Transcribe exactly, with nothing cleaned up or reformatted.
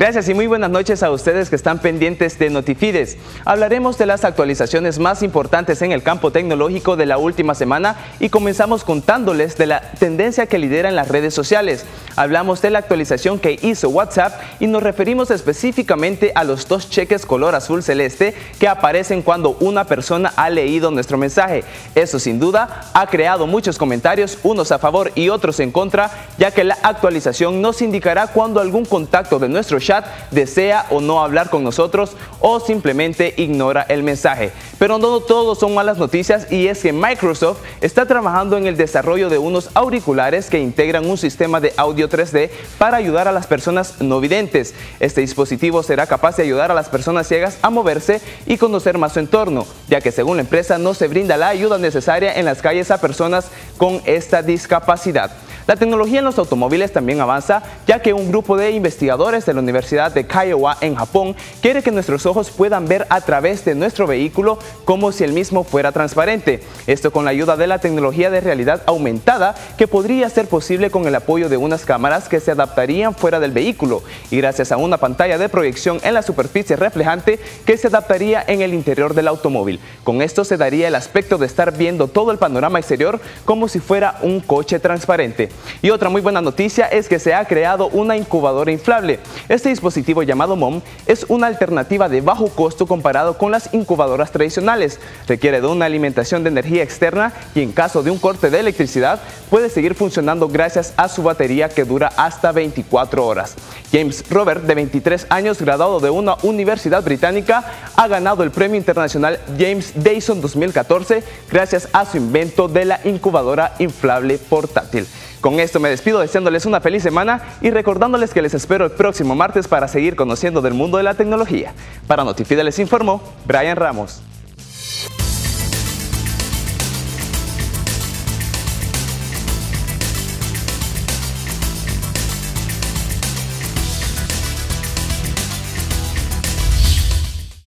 Gracias y muy buenas noches a ustedes que están pendientes de Notifides. Hablaremos de las actualizaciones más importantes en el campo tecnológico de la última semana y comenzamos contándoles de la tendencia que lidera en las redes sociales. Hablamos de la actualización que hizo WhatsApp y nos referimos específicamente a los dos cheques color azul celeste que aparecen cuando una persona ha leído nuestro mensaje. Eso sin duda ha creado muchos comentarios, unos a favor y otros en contra, ya que la actualización nos indicará cuando algún contacto de nuestro chat desea o no hablar con nosotros o simplemente ignora el mensaje. Pero no todo son malas noticias, y es que Microsoft está trabajando en el desarrollo de unos auriculares que integran un sistema de audio tres D para ayudar a las personas no videntes. Este dispositivo será capaz de ayudar a las personas ciegas a moverse y conocer más su entorno, ya que según la empresa no se brinda la ayuda necesaria en las calles a personas con esta discapacidad. La tecnología en los automóviles también avanza, ya que un grupo de investigadores de la Universidad de Kiowa en Japón quiere que nuestros ojos puedan ver a través de nuestro vehículo como si el mismo fuera transparente. Esto con la ayuda de la tecnología de realidad aumentada, que podría ser posible con el apoyo de unas cámaras que se adaptarían fuera del vehículo y gracias a una pantalla de proyección en la superficie reflejante que se adaptaría en el interior del automóvil. Con esto se daría el aspecto de estar viendo todo el panorama exterior como si fuera un coche transparente. Y otra muy buena noticia es que se ha creado una incubadora inflable. Este dispositivo llamado MOM es una alternativa de bajo costo comparado con las incubadoras tradicionales. Requiere de una alimentación de energía externa y en caso de un corte de electricidad puede seguir funcionando gracias a su batería que dura hasta veinticuatro horas. James Robert, de veintitrés años, graduado de una universidad británica, ha ganado el premio internacional James Dyson dos mil catorce gracias a su invento de la incubadora inflable portátil. Con esto me despido deseándoles una feliz semana y recordándoles que les espero el próximo martes para seguir conociendo del mundo de la tecnología. Para Notifides les informó Brian Ramos.